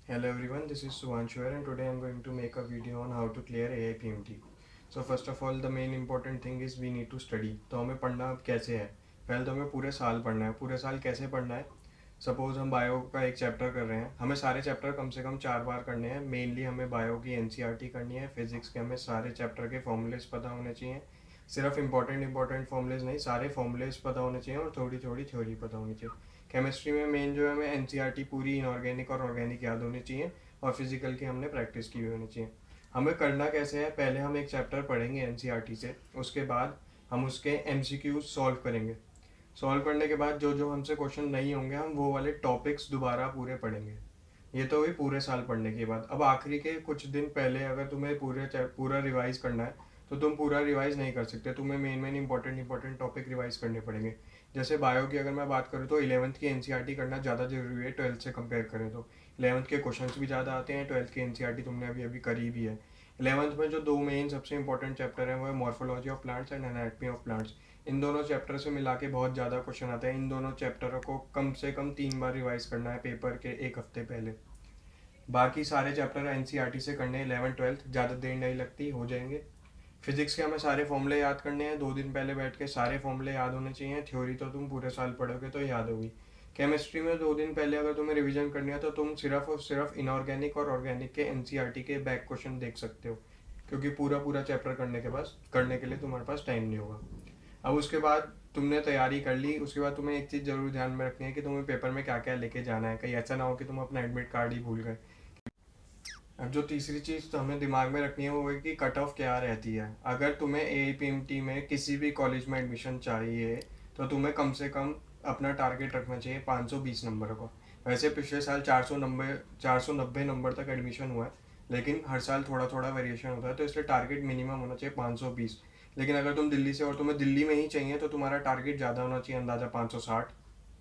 Hello everyone, this is Suvanshu here and today I'm going to make a video on how to clear AIPMT. So first of all the main important thing is we need to study. तो हमें पढ़ना अब कैसे है? पहले तो हमें पूरे साल पढ़ना है. पूरे साल कैसे पढ़ना है? सपोज हम बायो का एक चैप्टर कर रहे हैं, हमें सारे चैप्टर कम से कम 4 बार करने हैं. मेनली हमें बायो की एनसीईआरटी करनी है. फिजिक्स के हमें सारे चैप्टर के फॉर्मूलेस पता होने चाहिए. सिर्फ इंपॉर्टेंट फॉर्मूलेस नहीं, सारे फॉर्मूलेस पता होने चाहिए और थोड़ी थोड़ी थ्योरी पता होनी चाहिए. केमिस्ट्री में मेन जो है हमें एनसीईआरटी पूरी इनऑर्गेनिक और ऑर्गेनिक याद होनी चाहिए और फिजिकल की हमने प्रैक्टिस की हुई होनी चाहिए. हमें करना कैसे है, पहले हम एक चैप्टर पढ़ेंगे एनसीईआरटी से, उसके बाद हम उसके एमसीक्यूज सॉल्व करेंगे. सॉल्व करने के बाद जो जो हमसे क्वेश्चन नहीं होंगे हम वो वाले टॉपिक्स दोबारा पूरे पढ़ेंगे. ये तो हुई पूरे साल पढ़ने की बात. अब आखिरी के कुछ दिन पहले अगर तुम्हें पूरा रिवाइज करना है तो तुम पूरा रिवाइज नहीं कर सकते. तुम्हें मेन इंपॉर्टेंट टॉपिक रिवाइज करने पड़ेंगे. जैसे बायो की अगर मैं बात करूँ तो 11th की एनसीईआरटी करना ज़्यादा जरूरी है 12th से कंपेयर करें तो. 11th के क्वेश्चंस भी ज़्यादा आते हैं. 12th की एनसीईआरटी तुमने अभी अभी करी भी है. 11th में जो दो मेन सबसे इंपॉर्टेंट चैप्टर है वो है morphology of plants and anatomy of plants. इन दोनों चैप्टर से मिला के बहुत ज़्यादा क्वेश्चन आते हैं. इन दोनों चैप्टरों को कम से कम 3 बार रिवाइज करना है पेपर के एक हफ्ते पहले. बाकी सारे चैप्टर एनसीईआरटी से करने 11th-12th ज़्यादा देर नहीं लगती, हो जाएंगे. फिजिक्स के हमें सारे फॉर्मूले याद करने हैं. 2 दिन पहले बैठ के सारे फॉर्मूले याद होने चाहिए. थ्योरी तो तुम पूरे साल पढ़ोगे तो याद होगी. केमिस्ट्री में 2 दिन पहले अगर तुम्हें रिवीजन करनी है तो तुम सिर्फ और सिर्फ इनऑर्गेनिक और ऑर्गेनिक के एनसीईआरटी के बैक क्वेश्चन देख सकते हो, क्योंकि पूरा चैप्टर करने के लिए तुम्हारे पास टाइम नहीं होगा. अब उसके बाद तुमने तैयारी कर ली, उसके बाद तुम्हें एक चीज़ जरूर ध्यान में रखनी है कि तुम्हें पेपर में क्या क्या लेके जाना है. कहीं ऐसा ना हो कि तुम अपना एडमिट कार्ड ही भूल गए. अब जो तीसरी चीज़ तो हमें दिमाग में रखनी है वो है कि कट ऑफ क्या रहती है. अगर तुम्हें एआईपीएमटी में किसी भी कॉलेज में एडमिशन चाहिए तो तुम्हें कम से कम अपना टारगेट रखना चाहिए 520 नंबर का. वैसे पिछले साल 490 नंबर तक एडमिशन हुआ है, लेकिन हर साल थोड़ा थोड़ा वेरिएशन होता है, तो इसलिए टारगेट मिनिमम होना चाहिए 520. लेकिन अगर तुम दिल्ली से और तुम्हें दिल्ली में ही चाहिए तो तुम्हारा टारगेट ज़्यादा होना चाहिए, अंदाज़ा 560.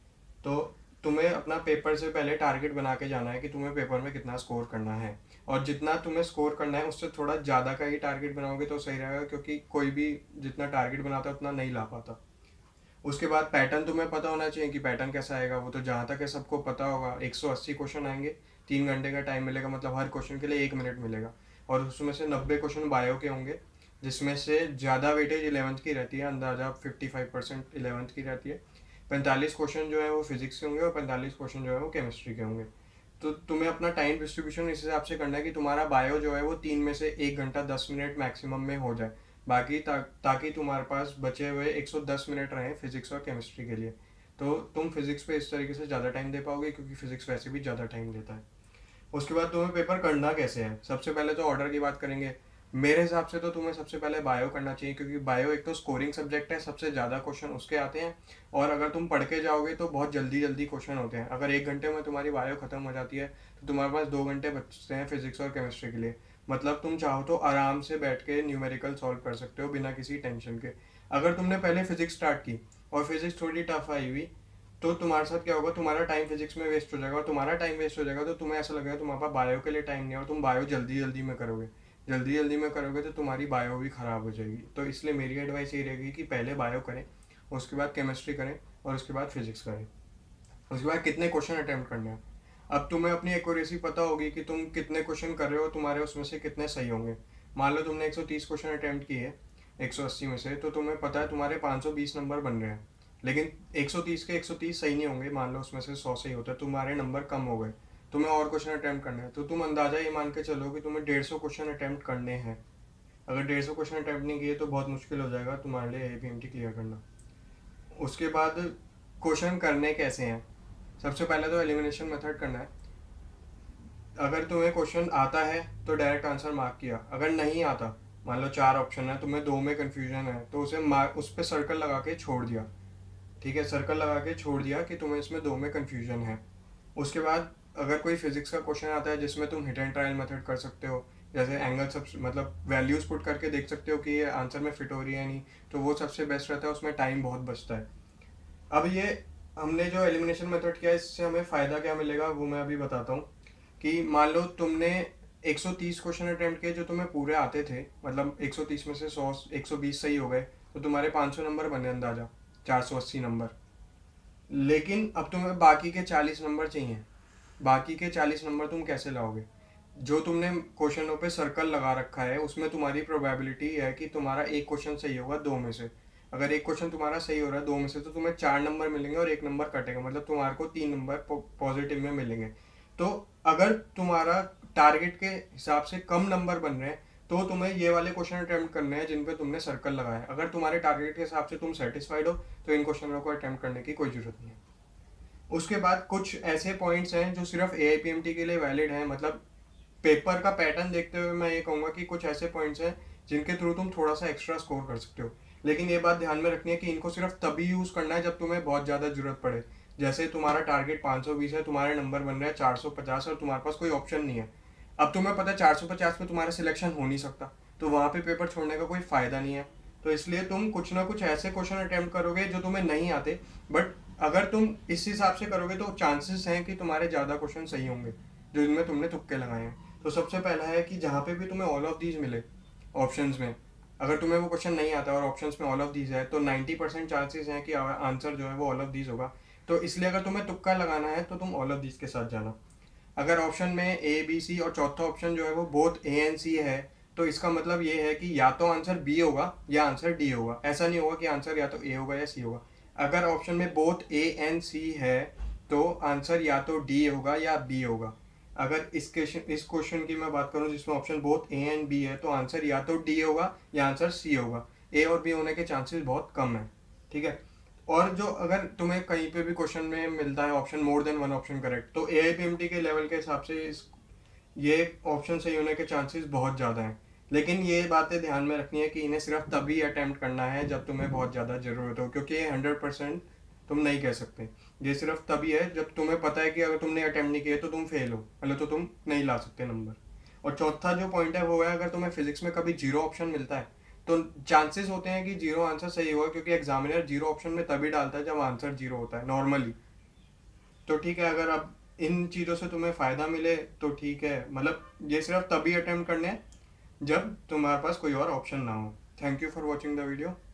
तो तुम्हें अपना पेपर से पहले टारगेट बना के जाना है कि तुम्हें पेपर में कितना स्कोर करना है. और जितना तुम्हें स्कोर करना है उससे थोड़ा ज़्यादा का ही टारगेट बनाओगे तो सही रहेगा, क्योंकि कोई भी जितना टारगेट बनाता है उतना नहीं ला पाता. उसके बाद पैटर्न तुम्हें पता होना चाहिए कि पैटर्न कैसा आएगा. वो तो जहाँ तक है सबको पता होगा. 180 क्वेश्चन आएंगे, 3 घंटे का टाइम मिलेगा, मतलब हर क्वेश्चन के लिए 1 मिनट मिलेगा. और उसमें से 90 क्वेश्चन बायो के होंगे, जिसमें से ज़्यादा वेटेज 11th की रहती है, अंदाजा 55% 11th की रहती है. 45 क्वेश्चन जो है वो फिजिक्स के होंगे और 45 क्वेश्चन जो है वो केमिस्ट्री के होंगे. तो तुम्हें अपना टाइम डिस्ट्रीब्यूशन इस हिसाब से करना है कि तुम्हारा बायो जो है वो 3 में से 1 घंटा 10 मिनट मैक्सिमम में हो जाए. बाकी ताकि तुम्हारे पास बचे हुए 110 मिनट रहें फिजिक्स और केमिस्ट्री के लिए. तो तुम फिजिक्स पे इस तरीके से ज़्यादा टाइम दे पाओगे, क्योंकि फिजिक्स वैसे भी ज़्यादा टाइम लेता है. उसके बाद तुम्हें पेपर करना कैसे है, सबसे पहले तो ऑर्डर की बात करेंगे. मेरे हिसाब से तो तुम्हें सबसे पहले बायो करना चाहिए, क्योंकि बायो एक तो स्कोरिंग सब्जेक्ट है, सबसे ज़्यादा क्वेश्चन उसके आते हैं. और अगर तुम पढ़ के जाओगे तो बहुत जल्दी जल्दी क्वेश्चन होते हैं. अगर 1 घंटे में तुम्हारी बायो खत्म हो जाती है तो तुम्हारे पास 2 घंटे बचते हैं फिजिक्स और केमिस्ट्री के लिए. मतलब तुम चाहो तो आराम से बैठ के न्यूमेरिकल सॉल्व कर सकते हो बिना किसी टेंशन के. अगर तुमने पहले फिजिक्स स्टार्ट की और फिजिक्स थोड़ी टफ आई हुई तो तुम्हारे साथ क्या होगा, तुम्हारा टाइम फिजिक्स में वेस्ट हो जाएगा. और तुम्हारा टाइम वेस्ट हो जाएगा तो तुम्हें ऐसा लगेगा तुम्हारे पास बायो के लिए टाइम नहीं है, और तुम बायो जल्दी जल्दी में करोगे. जल्दी जल्दी में करोगे तो तुम्हारी बायो भी ख़राब हो जाएगी. तो इसलिए मेरी एडवाइस ये रहेगी कि पहले बायो करें, उसके बाद केमिस्ट्री करें और उसके बाद फिजिक्स करें. उसके बाद कितने क्वेश्चन अटैम्प्ट करने हैं. अब तुम्हें अपनी एक्यूरेसी पता होगी कि तुम कितने क्वेश्चन कर रहे हो, तुम्हारे उसमें से कितने सही होंगे. मान लो तुमने 130 क्वेश्चन अटैम्प्ट किए 180 में से, तो तुम्हें पता है तुम्हारे 520 नंबर बन रहे हैं. लेकिन 130 के 130 सही नहीं होंगे, मान लो उसमें से 100 सही होता है, तुम्हारे नंबर कम हो गए. तुम्हें और क्वेश्चन अटैम्प्ट करना है तो तुम अंदाजा ये मान के चलो कि तुम्हें 150 क्वेश्चन अटैम्प्ट करने हैं. अगर 150 क्वेश्चन अटैम्प्ट नहीं किए तो बहुत मुश्किल हो जाएगा तुम्हारे लिए एपीएमटी क्लियर करना. उसके बाद क्वेश्चन करने कैसे हैं, सबसे पहले तो एलिमिनेशन मेथड करना है. अगर तुम्हें क्वेश्चन आता है तो डायरेक्ट आंसर मार्क किया. अगर नहीं आता, मान लो 4 ऑप्शन है, तुम्हें 2 में कन्फ्यूजन है, तो उसे मार्क, उस पर सर्कल लगा के छोड़ दिया. ठीक है, सर्कल लगा के छोड़ दिया कि तुम्हें इसमें 2 में कन्फ्यूजन है. उसके बाद अगर कोई फिजिक्स का क्वेश्चन आता है जिसमें तुम हिट एंड ट्रायल मेथड कर सकते हो, जैसे एंगल सब मतलब वैल्यूज पुट करके देख सकते हो कि ये आंसर में फिट हो रही है नहीं, तो वो सबसे बेस्ट रहता है, उसमें टाइम बहुत बचता है. अब ये हमने जो एलिमिनेशन मेथड किया इससे हमें फ़ायदा क्या मिलेगा वो मैं अभी बताता हूँ. कि मान लो तुमने 130 क्वेश्चन अटैम्प्ट किए जो तुम्हें पूरे आते थे, मतलब 130 में से 120 सही हो गए, तो तुम्हारे 500 नंबर बने, अंदाजा 480 नंबर. लेकिन अब तुम्हें बाकी के 40 नंबर चाहिए. बाकी के 40 नंबर तुम कैसे लाओगे? जो तुमने क्वेश्चनों पे सर्कल लगा रखा है उसमें तुम्हारी प्रोबेबिलिटी है कि तुम्हारा एक क्वेश्चन सही होगा दो में से। अगर एक क्वेश्चन तुम्हारा सही हो रहा है दो में से, तो तुम्हें 4 नंबर मिलेंगे और एक नंबर कटेगा, मतलब तुम्हारे को 3 नंबर पॉजिटिव में मिलेंगे। तो अगर तुम्हारा टारगेट के हिसाब से कम नंबर बन रहे हैं तो तुम्हें ये वाले क्वेश्चन अटेम्प्ट करने हैं जिन पे तुमने सर्कल लगाया है। अगर तुम्हारे टारगेट के हिसाब से तुम सेटिस्फाइड हो तो इन क्वेश्चनों को अटेम्प्ट करने की कोई जरूरत नहीं है। उसके बाद कुछ ऐसे पॉइंट्स हैं जो सिर्फ AIPMT के लिए वैलिड हैं, मतलब पेपर का पैटर्न देखते हुए मैं ये कहूँगा कि कुछ ऐसे पॉइंट्स हैं जिनके थ्रू तुम थोड़ा सा एक्स्ट्रा स्कोर कर सकते हो। लेकिन ये बात ध्यान में रखनी है कि इनको सिर्फ तभी यूज़ करना है जब तुम्हें बहुत ज़्यादा जरूरत पड़े। जैसे तुम्हारा टारगेट 520 है, तुम्हारे नंबर बन रहे हैं 450 और तुम्हारे पास कोई ऑप्शन नहीं है। अब तुम्हें पता है 450 में तुम्हारा सिलेक्शन हो नहीं सकता, तो वहाँ पे पेपर छोड़ने का कोई फ़ायदा नहीं है। तो इसलिए तुम कुछ ना कुछ ऐसे क्वेश्चन अटेम्प्ट करोगे जो तुम्हें नहीं आते, बट अगर तुम इस हिसाब से करोगे तो चांसेस हैं कि तुम्हारे ज़्यादा क्वेश्चन सही होंगे जो इनमें तुमने तुक्के लगाए हैं। तो सबसे पहला है कि जहाँ पे भी तुम्हें ऑल ऑफ दीज मिले ऑप्शंस में, अगर तुम्हें वो क्वेश्चन नहीं आता और ऑप्शंस में ऑल ऑफ दीज है तो 90% चांसेस हैं कि आंसर जो है वो ऑल ऑफ दीज होगा। तो इसलिए अगर तुम्हें तुक्का लगाना है तो तुम ऑल ऑफ दीज के साथ जाना। अगर ऑप्शन में A B C और चौथा ऑप्शन जो है वो बोथ A and C है, तो इसका मतलब ये है कि या तो आंसर B होगा या आंसर D होगा। ऐसा नहीं होगा कि आंसर या तो A होगा या C होगा। अगर ऑप्शन में बोथ A and C है तो आंसर या तो D होगा या B होगा। अगर इस क्वेश्चन की मैं बात करूं जिसमें option both A and B है तो आंसर या तो D होगा या आंसर C होगा। A और B होने के चांसेस बहुत कम है, ठीक है। और जो अगर तुम्हें कहीं पे भी क्वेश्चन में मिलता है option more than one option correct, तो AIPMT के लेवल के हिसाब से ये ऑप्शन सही होने के चांसेस बहुत ज़्यादा हैं। लेकिन ये बातें ध्यान में रखनी है कि इन्हें सिर्फ तभी अटैम्प्ट करना है जब तुम्हें बहुत ज़्यादा ज़रूरत हो, क्योंकि ये 100% तुम नहीं कह सकते। ये सिर्फ तभी है जब तुम्हें पता है कि अगर तुमने अटैम्प्ट नहीं किया तो तुम फेल हो, मतलब तो तुम नहीं ला सकते नंबर। और चौथा जो पॉइंट है वो है, अगर तुम्हें फिजिक्स में कभी जीरो ऑप्शन मिलता है तो चांसेस होते हैं कि जीरो आंसर सही होगा, क्योंकि एग्जामिनर जीरो ऑप्शन में तभी डालता है जब आंसर जीरो होता है नॉर्मली। तो ठीक है, अगर अब इन चीज़ों से तुम्हें फ़ायदा मिले तो ठीक है, मतलब ये सिर्फ तभी अटेम्प्ट करने हैं जब तुम्हारे पास कोई और ऑप्शन ना हो। Thank you for watching the video.